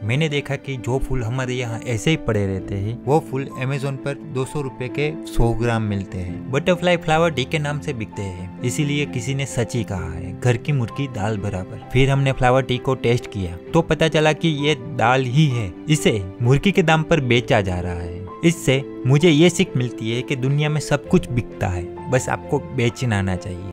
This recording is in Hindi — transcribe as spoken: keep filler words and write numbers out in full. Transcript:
मैंने देखा कि जो फूल हमारे यहाँ ऐसे ही पड़े रहते हैं वो फूल अमेजोन पर दो सौ रुपए के सौ ग्राम मिलते हैं। बटरफ्लाई फ्लावर डी के नाम से बिकते हैं, इसीलिए किसी ने सच ही कहा है, घर की मुर्गी दाल बराबर। फिर हमने फ्लावर टी को टेस्ट किया तो पता चला कि ये दाल ही है, इसे मुर्गी के दाम पर बेचा जा रहा है। इससे मुझे ये सीख मिलती है कि दुनिया में सब कुछ बिकता है, बस आपको बेचना आना चाहिए।